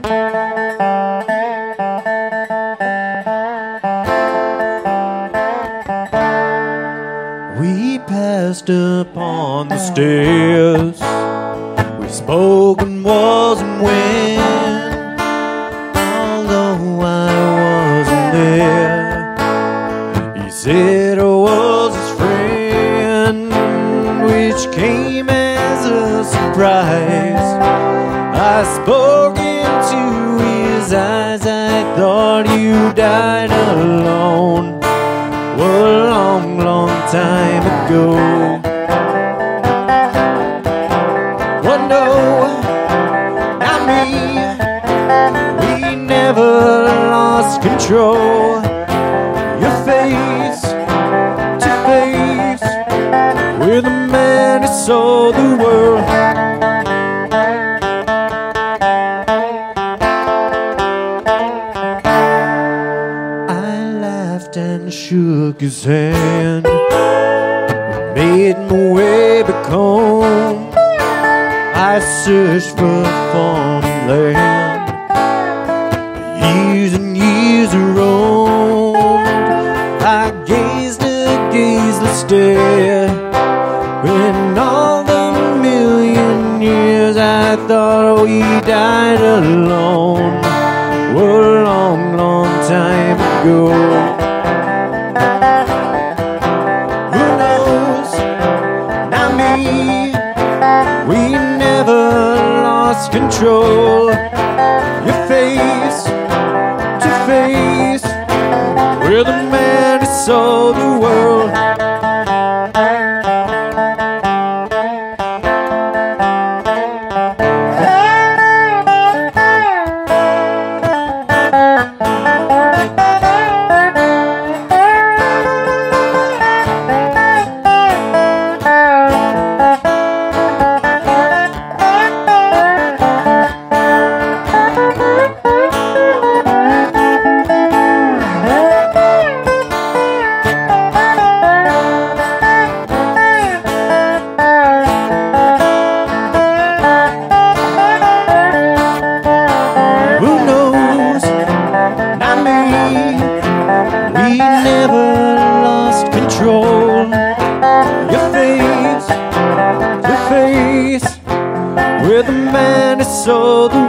We passed upon the stairs. We spoke and wasn't when, although I wasn't there. He said I was his friend, which came as a surprise. I spoke into his eyes. I thought you died alone. Well, a long, long time ago. Well, no, not me. We never lost control. Your face to face with a man who saw the world. And shook his hand. Made my way back home. I searched for farmland. Years and years I roamed. I gazed a gazeless stare. In all the million years I thought we died alone. Well, a long, long time ago. We never lost control. Your face to face with a man who saw the world. We never lost control. Your face to face with a man who saw the